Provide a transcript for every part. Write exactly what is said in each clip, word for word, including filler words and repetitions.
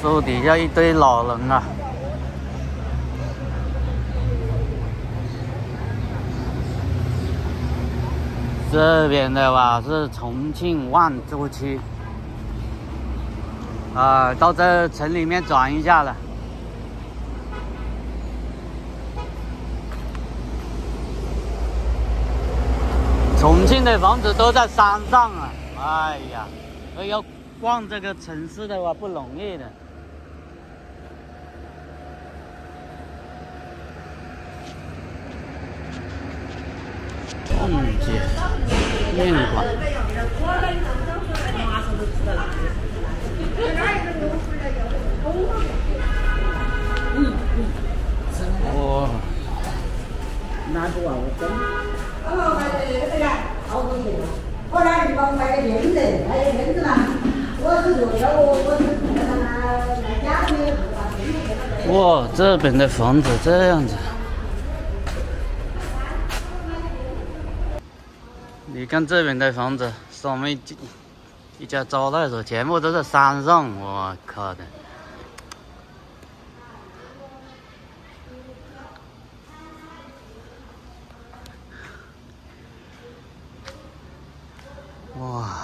树底下一堆老人啊。这边的话是重庆万州区，啊，到这城里面转一下了。重庆的房子都在山上啊，哎呀，所以要逛这个城市的话不容易的。凤姐面馆。哇！ 拿不完我真。哦，哎呀，好多钱！我那地方买个片子，还有片子嘛。我是做的，我我是做他卖家的。 哇，这边的房子这样子。你看这边的房子，上面一家招待所，全部都是山上，我靠的！哇！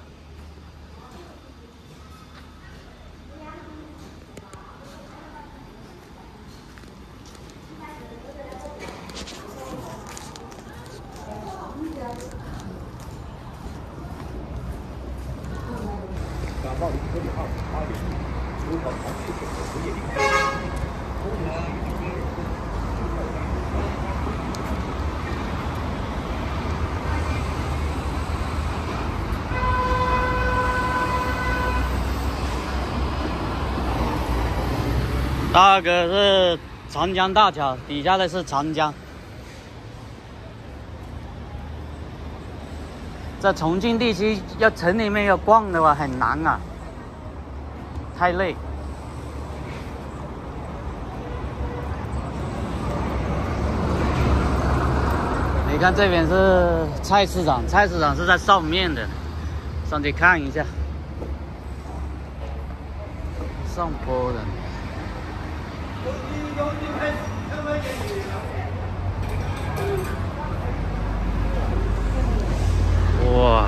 那个是长江大桥，底下的是长江。在重庆地区要城里面要逛的话很难啊，太累。你看这边是菜市场，菜市场是在上面的，上去看一下。上坡的。哇！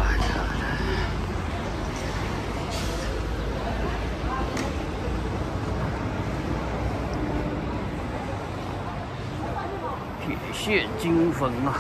铁血金坟啊！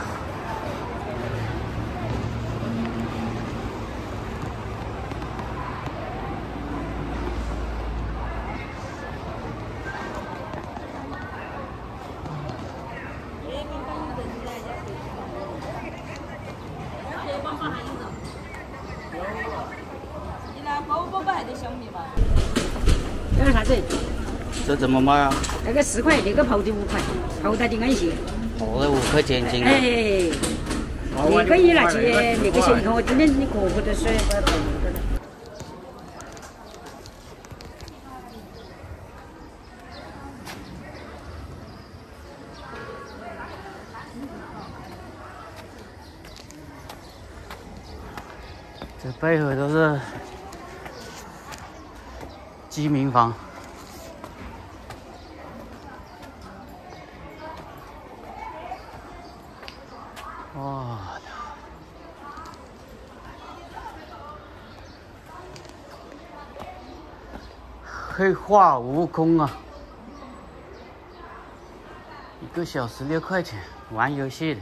这个啥子？ 这怎么卖啊？ 那个四块，那个泡的五块，泡的的安心。 泡的五块钱斤。 哎，你可以拿去那个些，你看我今天你喝喝的水。 这背后都是居民房。哇！黑化悟空啊！一个小时六块钱，玩游戏的。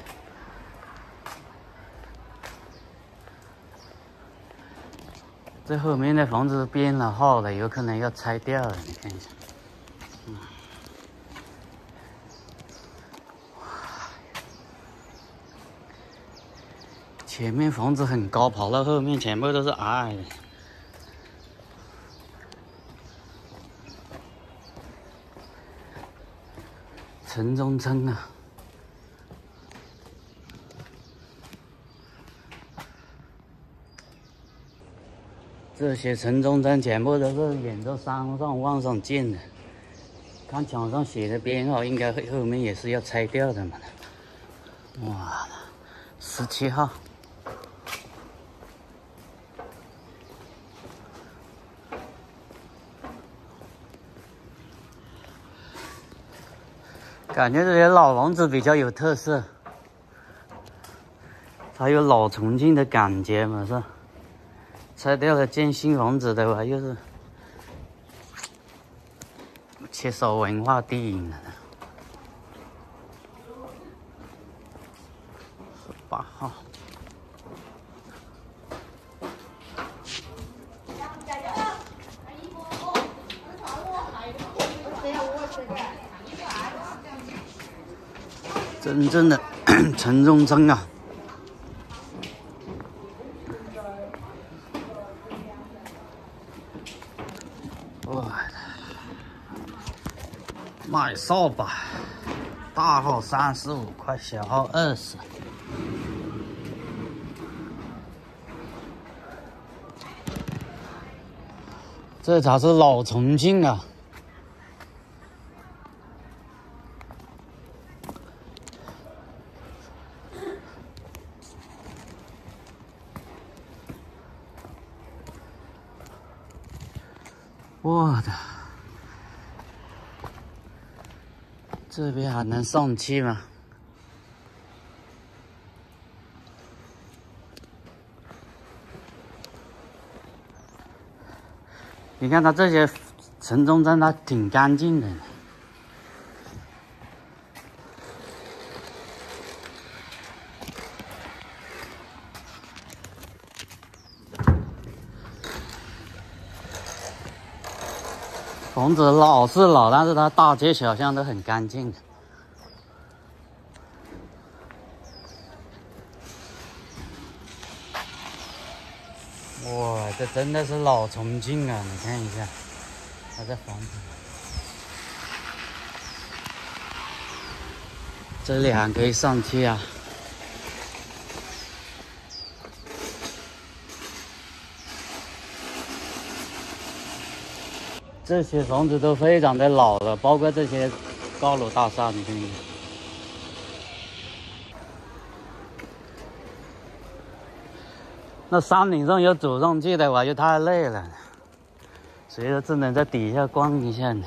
这后面的房子编了号了，有可能要拆掉了，你看一下。嗯。前面房子很高，跑到后面全部都是矮的。城中村啊。这些城中村全部都是沿着山上往上建的，看墙上写的编号，应该后面也是要拆掉的嘛。哇，十七号。 感觉这些老房子比较有特色，它有老重庆的感觉嘛，是吧？拆掉了建新房子的话，又是缺少文化底蕴了。十八号。 真正的城中村啊！哇，卖扫把，大号三十五块，小号二十。这才是老重庆啊！ 我的，这边还能上去吗？你看它这些城中村，它挺干净的。房子老是老，但是它大街小巷都很干净。哇，这真的是老重庆啊！你看一下，它这房子，这里还可以上去啊。 这些房子都非常的老了，包括这些高楼大厦，你看看。那山顶上要走上去的话，就太累了，所以说只能在底下逛一下呢。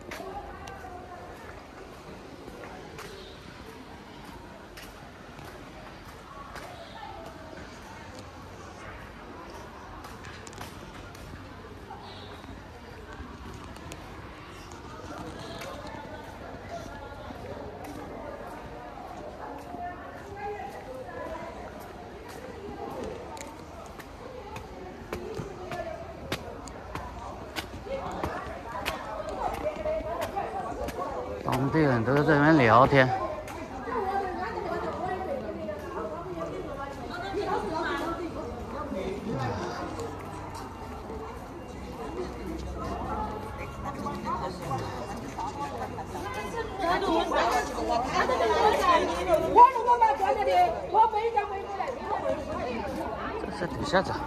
当地人都在这边聊天。这是底下走。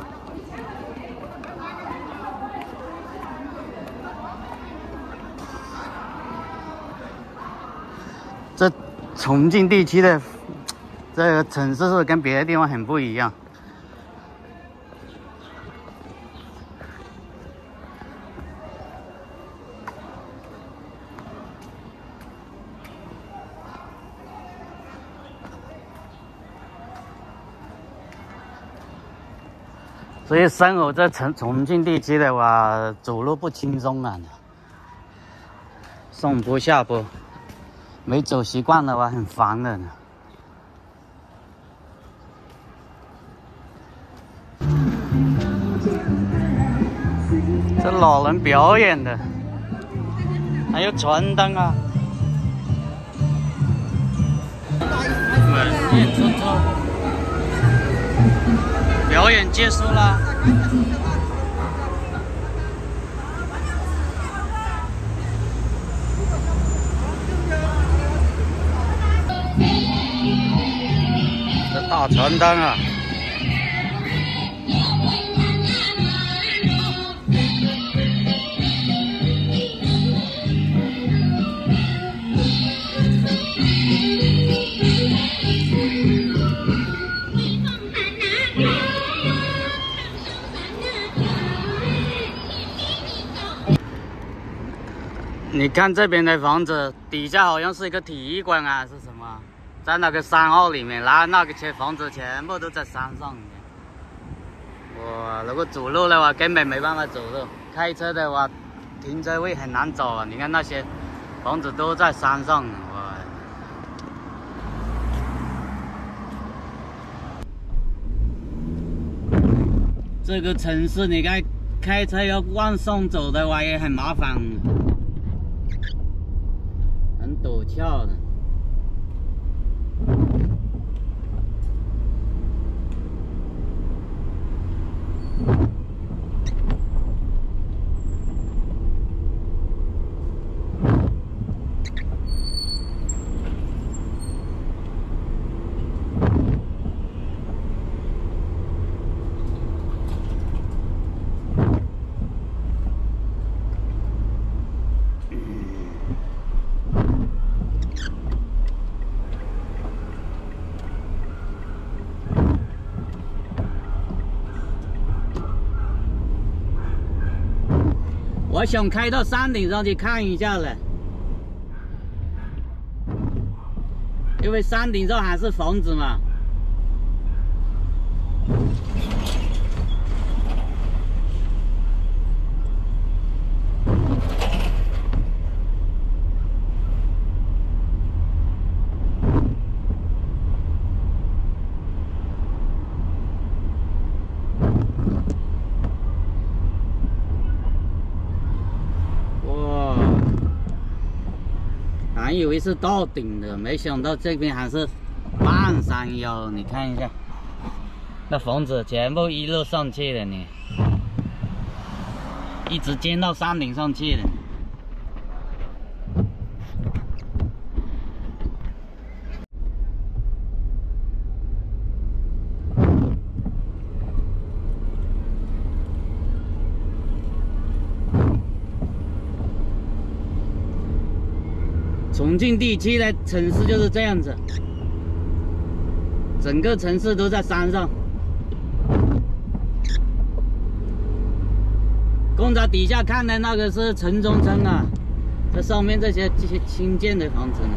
这重庆地区的这个城市是跟别的地方很不一样。所以生活在重重庆地区的话，走路不轻松啊，上坡下坡。 没走习惯的话，很烦的呢。这老人表演的，还有传灯啊。门面突突，表演结束啦。 这大传单啊！ 你看这边的房子底下好像是一个体育馆啊，是什么？在那个山坳里面，然后那个些房子全部都在山上面。哇，如果走路的话根本没办法走路，开车的话停车位很难找啊。你看那些房子都在山上，哇！这个城市你看开车要往上走的话也很麻烦，很陡峭的。我想开到山顶上去看一下了，因为山顶上还是房子嘛。还以为是到顶的，没想到这边还是半山腰。你看一下，那房子全部一路上去了，你一直建到山顶上去了。重庆地区的城市就是这样子，整个城市都在山上。刚才底下看的那个是城中村啊，这上面这些这些新建的房子呢。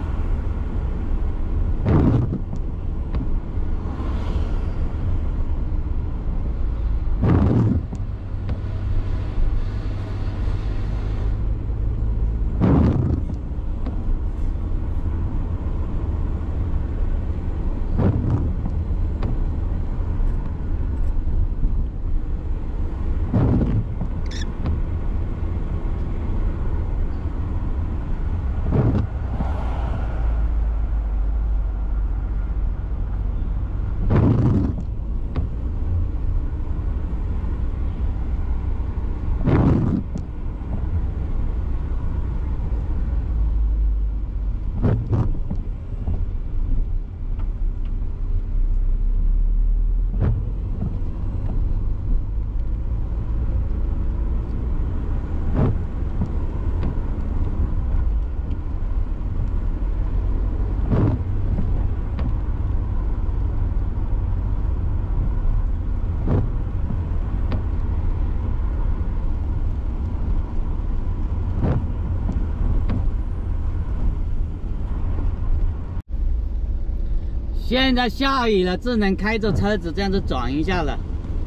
现在下雨了，只能开着车子这样子转一下了。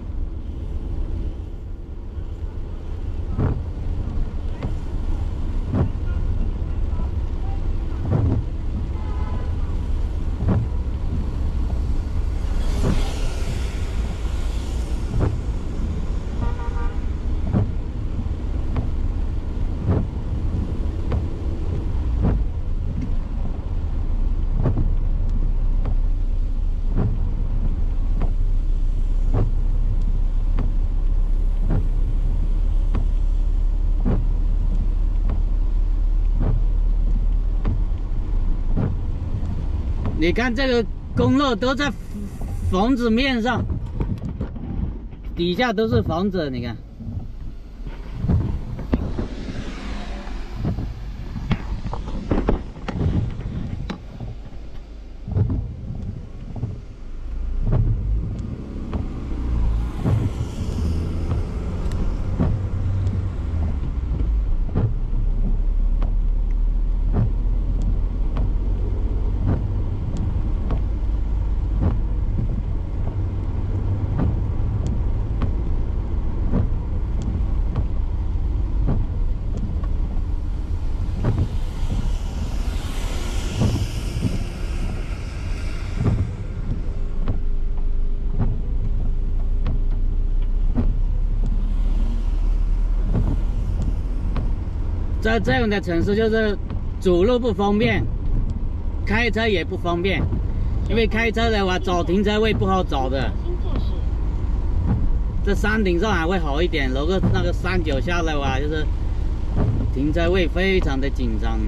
你看这个公路都在房子面上，底下都是房子，你看。 在这样的城市，就是走路不方便，开车也不方便，因为开车的话找停车位不好找的。这山顶上还会好一点，如果那个山脚下的话，就是停车位非常的紧张。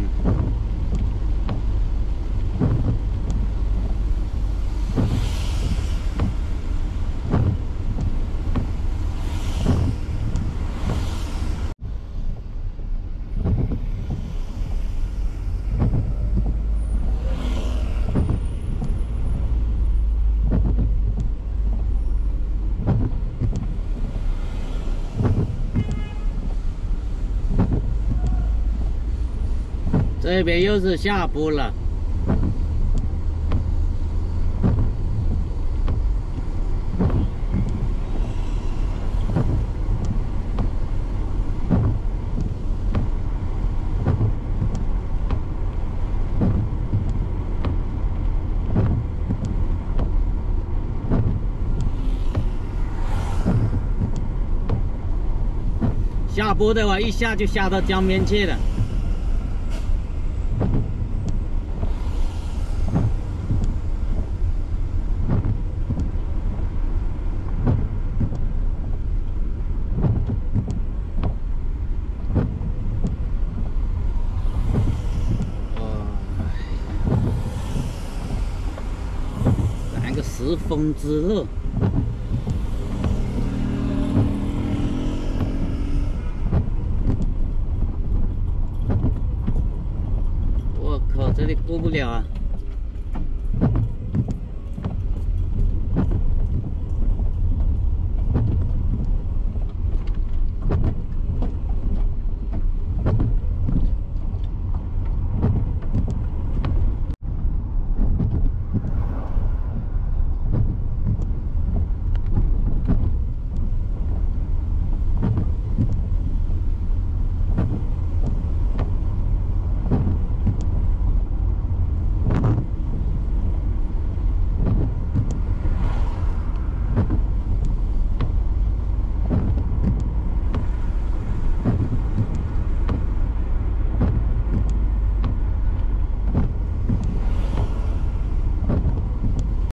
这边又是下坡了，下坡的话一下就下到江边去了。十峰之乐，我靠，这里过不了啊！